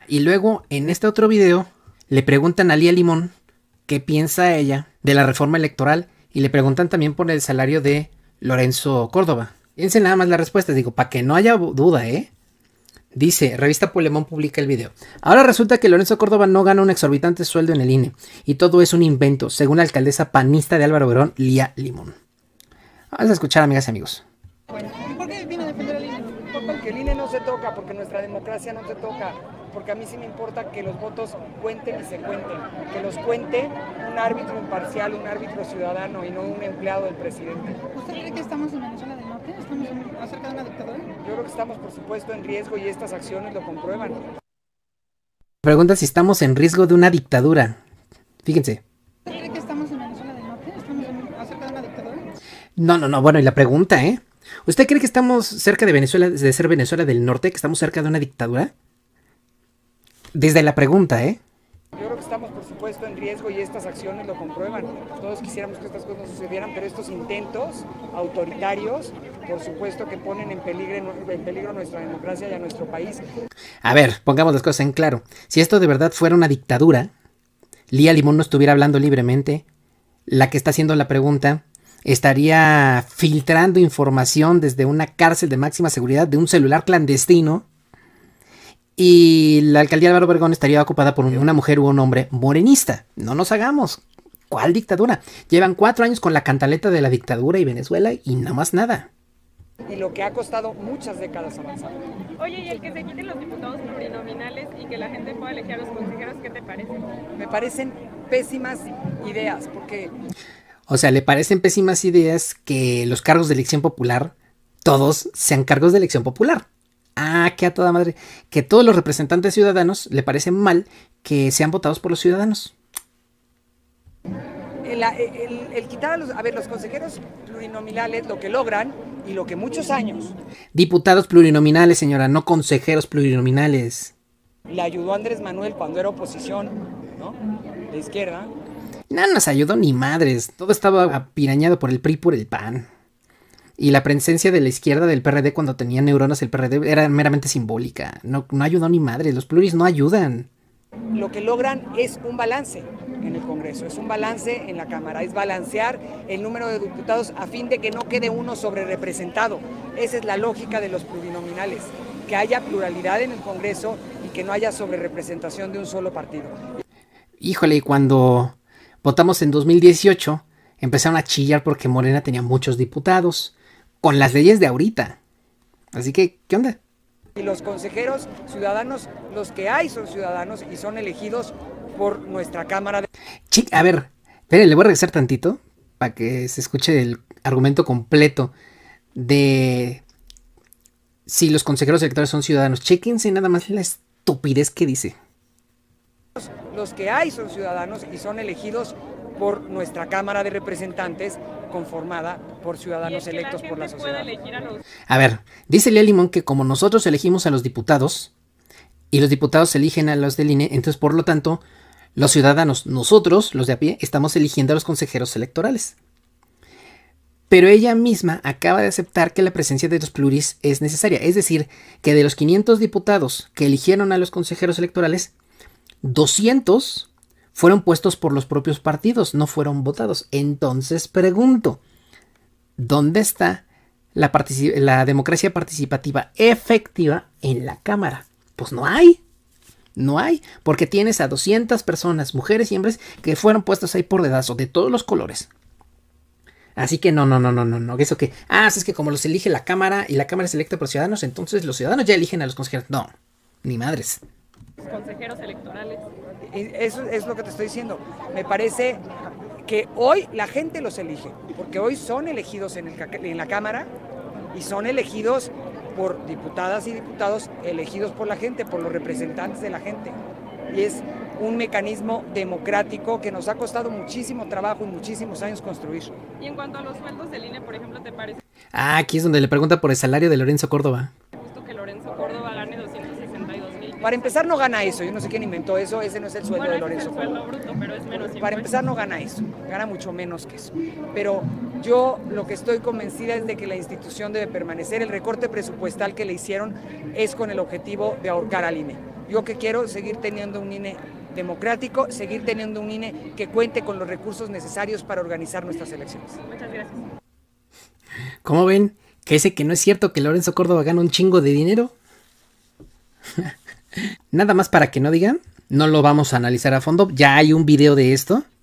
Y luego, en este otro video, le preguntan a Lía Limón qué piensa ella de la reforma electoral y le preguntan también por el salario de Lorenzo Córdoba. Fíjense nada más la respuesta, digo, para que no haya duda, ¿eh? Dice, Revista Polemón publica el video. Ahora resulta que Lorenzo Córdoba no gana un exorbitante sueldo en el INE. Y todo es un invento, según la alcaldesa panista de Álvaro Obregón, Lía Limón. Vamos a escuchar, amigas y amigos. Bueno, ¿y por qué viene a defender al INE? Porque el INE no se toca, porque nuestra democracia no se toca, porque a mí sí me importa que los votos cuenten y se cuenten, que los cuente un árbitro imparcial, un árbitro ciudadano y no un empleado del presidente. ¿Usted cree que estamos en Venezuela del Norte? ¿Estamos acerca de una dictadura? Yo creo que estamos, por supuesto, en riesgo y estas acciones lo comprueban. Pregunta si estamos en riesgo de una dictadura. Fíjense. ¿Usted cree que estamos en Venezuela del Norte? ¿Estamos acerca de una dictadura? No, bueno, y la pregunta, ¿eh? ¿Usted cree que estamos cerca de Venezuela, de ser Venezuela del Norte, que estamos cerca de una dictadura? Desde la pregunta, ¿eh? Yo creo que estamos, por supuesto, en riesgo y estas acciones lo comprueban. Todos quisiéramos que estas cosas no sucedieran, pero estos intentos autoritarios, por supuesto, que ponen en peligro nuestra democracia y a nuestro país. A ver, pongamos las cosas en claro. Si esto de verdad fuera una dictadura, Lía Limón no estuviera hablando libremente, la que está haciendo la pregunta estaría filtrando información desde una cárcel de máxima seguridad de un celular clandestino y la alcaldía de Álvaro Obregón estaría ocupada por una mujer u un hombre morenista. No nos hagamos. ¿Cuál dictadura? Llevan 4 años con la cantaleta de la dictadura y Venezuela y nada más nada. Y lo que ha costado muchas décadas avanzar. Oye, y el que se quiten los diputados plurinominales y que la gente pueda elegir a los consejeros, ¿qué te parece? Me parecen pésimas ideas, porque... O sea, le parecen pésimas ideas que los cargos de elección popular, todos sean cargos de elección popular. Ah, que a toda madre. Que todos los representantes ciudadanos le parecen mal que sean votados por los ciudadanos. El quitar a los consejeros plurinominales, lo que logran y lo que muchos años... Diputados plurinominales, señora, no consejeros plurinominales. Le ayudó a Andrés Manuel cuando era oposición, ¿no? De izquierda. No nos ayudó ni madres. Todo estaba apirañado por el PRI, por el PAN. Y la presencia de la izquierda del PRD cuando tenía neuronas el PRD era meramente simbólica. No ayudó ni madres. Los pluris no ayudan. Lo que logran es un balance en el Congreso, es un balance en la Cámara, es balancear el número de diputados a fin de que no quede uno sobrerepresentado. Esa es la lógica de los plurinominales, que haya pluralidad en el Congreso y que no haya sobrerepresentación de un solo partido. Híjole, y cuando votamos en 2018, empezaron a chillar porque Morena tenía muchos diputados, con las leyes de ahorita. Así que, ¿qué onda? Y los consejeros ciudadanos, los que hay son ciudadanos y son elegidos por nuestra Cámara. A ver, espere, le voy a regresar tantito para que se escuche el argumento completo de si los consejeros electorales son ciudadanos. Chéquense nada más la estupidez que dice. Los que hay son ciudadanos y son elegidos por nuestra Cámara de Representantes, conformada por ciudadanos electos por la sociedad. A ver, dice Lía Limón que como nosotros elegimos a los diputados y los diputados eligen a los del INE, entonces por lo tanto los ciudadanos, nosotros, los de a pie, estamos eligiendo a los consejeros electorales. Pero ella misma acaba de aceptar que la presencia de los pluris es necesaria. Es decir, que de los 500 diputados que eligieron a los consejeros electorales, 200 fueron puestos por los propios partidos, no fueron votados. Entonces pregunto, ¿dónde está la democracia participativa efectiva en la Cámara? Pues no hay. No hay, porque tienes a 200 personas, mujeres y hombres, que fueron puestos ahí por dedazo, de todos los colores. Así que no. Eso que, es que como los elige la Cámara y la Cámara es electa por ciudadanos, entonces los ciudadanos ya eligen a los consejeros. No, ni madres. Consejeros electorales. Eso es lo que te estoy diciendo. Me parece que hoy la gente los elige, porque hoy son elegidos en la Cámara y son elegidos por diputadas y diputados elegidos por la gente, por los representantes de la gente. Y es un mecanismo democrático que nos ha costado muchísimo trabajo y muchísimos años construir. Y en cuanto a los sueldos del INE, por ejemplo, ¿te parece aquí es donde le pregunta por el salario de Lorenzo Córdoba? justo que Lorenzo Córdoba gane 262,000? Para empezar no gana eso, yo no sé quién inventó eso, ese no es el sueldo de Lorenzo Córdoba. Es el Córdoba. sueldo bruto, pero es menos impuestos. Para empezar no gana eso, gana mucho menos que eso. Pero yo lo que estoy convencida es de que la institución debe permanecer. El recorte presupuestal que le hicieron es con el objetivo de ahorcar al INE. Yo que quiero seguir teniendo un INE democrático, seguir teniendo un INE que cuente con los recursos necesarios para organizar nuestras elecciones. Muchas gracias. ¿Cómo ven? ¿Que ese que no es cierto que Lorenzo Córdoba gana un chingo de dinero? Nada más para que no digan, no lo vamos a analizar a fondo. Ya hay un video de esto.